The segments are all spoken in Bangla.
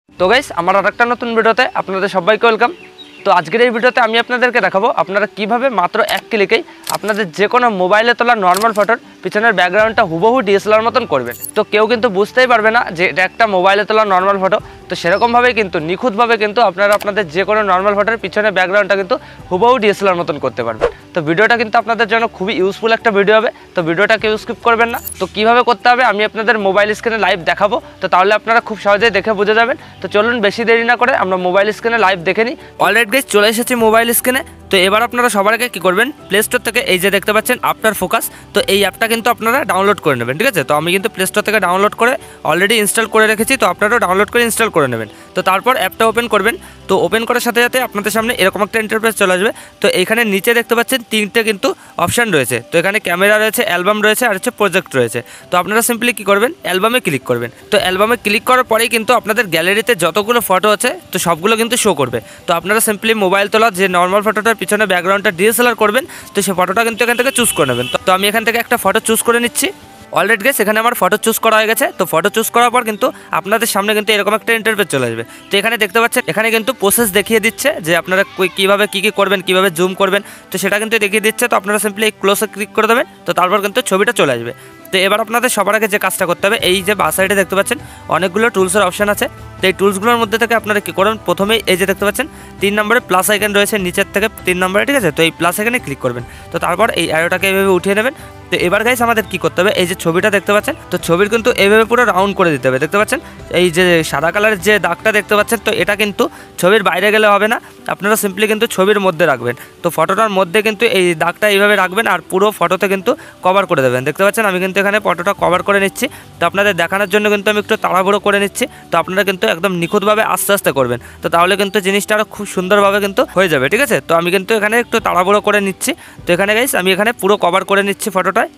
তো গাইস আমার আরেকটা নতুন ভিডিওতে আপনাদের সবাইকে ওয়েলকাম। তো আজকের এই ভিডিওতে আমি আপনাদেরকে দেখাবো আপনারা কিভাবে মাত্র এক ক্লিকেই আপনাদের যে কোনো মোবাইলে তোলা নর্মাল ফটোর পিছনের ব্যাকগ্রাউন্ডটা হুবহু ডিএসএলআর মতন করবেন। তো কেউ কিন্তু বুঝতেই পারবে না যে এটা একটা মোবাইলে তোলা নর্মাল ফটো। তো সেরকমভাবেই কিন্তু নিখুঁতভাবে কিন্তু আপনারা আপনাদের যে কোনো নর্মাল ফটোর পিছনের ব্যাকগ্রাউন্ডটা কিন্তু হুবহু ডিএসএলআর মতন করতে পারবেন। তো ভিডিওটা কিন্তু আপনাদের জন্য খুবই ইউজফুল একটা ভিডিও হবে। তো ভিডিওটা কেউ স্কিপ করবেন না। তো কীভাবে করতে হবে আমি আপনাদের মোবাইল স্ক্রিনে লাইভ দেখাবো। তো তাহলে আপনারা খুব সহজেই দেখে বুঝে যাবেন। তো চলুন বেশি দেরি না করে আমরা মোবাইল স্ক্রিনে লাইভ দেখে নিই। অলরেডি গাইস চলে এসেছি মোবাইল স্ক্রিনে। তো এবার আপনারা সবার আগে কী করবেন, প্লে স্টোর থেকে এই যে দেখতে পাচ্ছেন আফটার ফোকাস, তো এই অ্যাপটা কিন্তু আপনারা ডাউনলোড করে নেবেন। ঠিক আছে, তো আমি কিন্তু প্লে স্টোর থেকে ডাউনলোড করে অলরেডি ইনস্টল করে রেখেছি। তো আপনারাও ডাউনলোড করে ইনস্টল করে নেবেন। তো তারপর অ্যাপটা ওপেন করবেন। তো ওপেন করার সাথে সাথে আপনাদের সামনে এরকম একটা ইন্টারফেস চলে আসবে। তো এখানে নিচে দেখতে পাচ্ছেন তিনটে কিন্তু অপশান রয়েছে। তো এখানে ক্যামেরা রয়েছে, অ্যালবাম রয়েছে আর হচ্ছে প্রজেক্ট রয়েছে। তো আপনারা সিম্পলি কী করবেন, অ্যালবামে ক্লিক করবেন। তো অ্যালবামে ক্লিক করার পরেই কিন্তু আপনাদের গ্যালারিতে যতগুলো ফটো আছে তো সবগুলো কিন্তু শো করবে। তো আপনারা সিম্পলি মোবাইল তোলা যে নর্মাল ফটোটার পিছনে ব্যাকগ্রাউন্ডটা ডিএসএলআর করবেন, তো সেই ফটোটা কিন্তু এখান থেকে চুজ করে নেবেন। তো আমি এখান থেকে একটা ফটো চুজ করে নিচ্ছি। অলরেডি গেস এখানে আমার ফটো চুজ করা হয়ে গেছে। তো ফটো চুজ করার পর কিন্তু আপনাদের সামনে কিন্তু এরকম একটা ইন্টারফেস চলে আসবে। তো এখানে দেখতে পাচ্ছেন এখানে কিন্তু প্রসেস দেখিয়ে দিচ্ছে যে আপনারা কীভাবে কী করবেন, কীভাবে জুম করবেন, তো সেটা কিন্তু দেখিয়ে দিচ্ছে। তো আপনারা সিম্পলি এই ক্লোজে ক্লিক করে দেবেন। তো তারপর কিন্তু ছবিটা চলে আসবে। তো এবার আপনাদের সবার আগে যে কাজটা করতে হবে, এই যে বাঁ সাইডে দেখতে পাচ্ছেন অনেকগুলো টুলসের অপশান আছে। তো এই টুলসগুলোর মধ্যে থেকে আপনারা কী করবেন, প্রথমেই এই যে দেখতে পাচ্ছেন 3 নম্বরে প্লাস আইকন রয়েছে নিচের থেকে 3 নম্বরে। ঠিক আছে, তো এই প্লাস আইকনে ক্লিক করবেন। তো তারপর এই অ্যারোটাকে এইভাবে উঠিয়ে নেবেন। তো এবার গাইস আমাদের কী করতে হবে, এই যে ছবিটা দেখতে পাচ্ছেন, তো ছবির কিন্তু এইভাবে পুরো রাউন্ড করে দিতে হবে। দেখতে পাচ্ছেন এই যে সাদা কালারের যে দাগটা দেখতে পাচ্ছেন, তো এটা কিন্তু ছবির বাইরে গেলে হবে না, আপনারা সিম্পলি কিন্তু ছবির মধ্যে রাখবেন। তো ফটোটার মধ্যে কিন্তু এই দাগটা এইভাবে রাখবেন আর পুরো ফটোতে কিন্তু কভার করে দেবেন। দেখতে পাচ্ছেন আমি কিন্তু এখানে ফটোটা কভার করে নিচ্ছি। তো আপনাদের দেখানোর জন্য কিন্তু আমি একটু তাড়াহুড়ো করে নিচ্ছি। তো আপনারা কিন্তু একদম নিখুঁতভাবে আস্তে আস্তে করবেন। তো তাহলে কিন্তু জিনিসটা আরও খুব সুন্দরভাবে কিন্তু হয়ে যাবে। ঠিক আছে, তো আমি কিন্তু এখানে একটু তাড়াহুড়ো করে নিচ্ছি। তো এখানে গাইস আমি এখানে পুরো কভার করে নিচ্ছি ফটোটায়।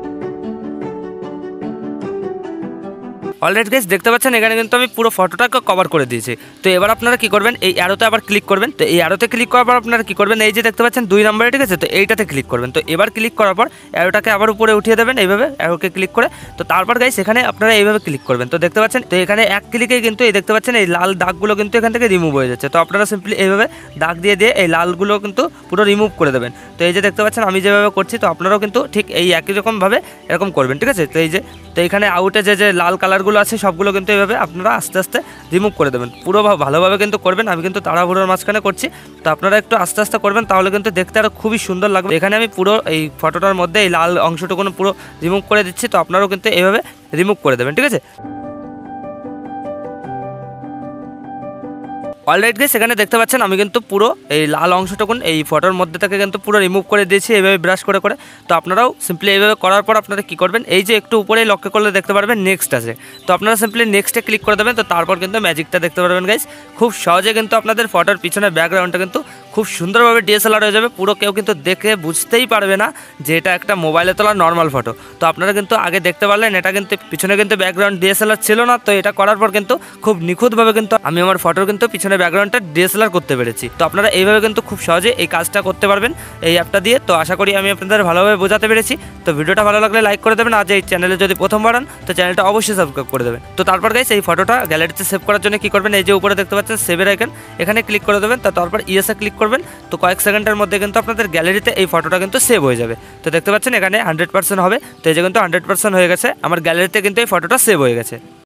অলরেডি গাইস দেখতে পাচ্ছেন এখানে কিন্তু আমি পুরো ফটোটাকে কভার করে দিয়েছি। তো এবার আপনারা কী করবেন, এই অ্যারোতে আবার ক্লিক করবেন। তো এই অ্যারোতে ক্লিক করার পর আপনারা কী করবেন, এই যে দেখতে পাচ্ছেন 2 নম্বরে, ঠিক আছে, তো এইটাতে ক্লিক করবেন। তো এবার ক্লিক করার পর অ্যারোটাকে আবার উপরে উঠিয়ে দেবেন এইভাবে, অ্যারোকে ক্লিক করে। তো তারপর গাইস এখানে আপনারা এইভাবে ক্লিক করবেন। তো দেখতে পাচ্ছেন তো এখানে এক ক্লিকেই কিন্তু এই দেখতে পাচ্ছেন এই লাল দাগগুলো কিন্তু এখান থেকে রিমুভ হয়ে যাচ্ছে। তো আপনারা সিম্পলি এইভাবে দাগ দিয়ে দিয়ে এই লালগুলো কিন্তু পুরো রিমুভ করে দেবেন। তো এই যে দেখতে পাচ্ছেন আমি যেভাবে করছি, তো আপনারাও কিন্তু ঠিক এই একই রকমভাবে এরকম করবেন। ঠিক আছে, তো এই যে তো এখানে আউটে যে লাল কালারগুলো আছে সবগুলো কিন্তু এইভাবে আপনারা আস্তে আস্তে রিমুভ করে দেবেন। পুরো ভালোভাবে কিন্তু করবেন। আমি কিন্তু তাড়াহুড়োর মাঝখানে করছি, তো আপনারা একটু আস্তে আস্তে করবেন, তাহলে কিন্তু দেখতে আরও খুবই সুন্দর লাগবে। এখানে আমি পুরো এই ফটোটার মধ্যে এই লাল অংশটুকু পুরো রিমুভ করে দিচ্ছি। তো আপনারাও কিন্তু এইভাবে রিমুভ করে দেবেন। ঠিক আছে, অলরাইট গাইস এখানে দেখতে পাচ্ছেন আমি কিন্তু পুরো এই লাল অংশটুকুন এই ফটোর মধ্যে থেকে কিন্তু পুরো রিমুভ করে দিয়েছি এইভাবে ব্রাশ করে করে। তো আপনারাও সিম্পলি এইভাবে করার পর আপনারা কী করবেন, এই যে একটু উপরে লক্ষ্য করলে দেখতে পারবেন নেক্সট আছে। তো আপনারা সিম্পলি নেক্সটে ক্লিক করে দেবেন। তো তারপর কিন্তু ম্যাজিকটা দেখতে পারবেন গাইস। খুব সহজে কিন্তু আপনাদের ফটোর পিছনের ব্যাকগ্রাউন্ডটা কিন্তু খুব সুন্দরভাবে ডিএসএলআর হয়ে যাবে। পুরো কেউ কিন্তু দেখে বুঝতেই পারবে না যে এটা একটা মোবাইলে তোলা নর্মাল ফটো। তো আপনারা কিন্তু আগে দেখতে পারলেন এটা কিন্তু পিছনে কিন্তু ব্যাকগ্রাউন্ড ডিএসএলআর ছিল না। তো এটা করার পর কিন্তু খুব নিখুঁতভাবে কিন্তু আমি আমার ফটোর কিন্তু পিছনে ব্যাকগ্রাউন্ডটা ডিএসএলআর করতে পেরেছি। তো আপনারা এইভাবে কিন্তু খুব সহজে এই কাজটা করতে পারবেন এই অ্যাপটা দিয়ে। তো আশা করি আমি আপনাদের ভালোভাবে বোঝাতে পেরেছি। তো ভিডিওটা ভালো লাগলে লাইক করে দেবেন। আজ এই চ্যানেলে যদি প্রথমবার হন তো চ্যানেলটা অবশ্যই সাবস্ক্রাইব করে দেবেন। তো তারপর গাইস এই ফটোটা গ্যালারিতে সেভ করার জন্য কী করবেন, এই যে উপরে দেখতে পাচ্ছেন সেভের আইকন, এখানে ক্লিক করে দেবেন। তারপর ইয়েসে ক্লিক করবেন। তো কয়েক সেকেন্ডের মধ্যে কিন্তু আপনাদের গ্যালারিতে এই ফটোটা কিন্তু সেভ হয়ে যাবে। তো দেখতে পাচ্ছেন এখানে 100% হবে। তো এই যে কিন্তু 100% হয়ে গেছে, আমার গ্যালারিতে কিন্তু এই ফটোটা সেভ হয়ে গেছে।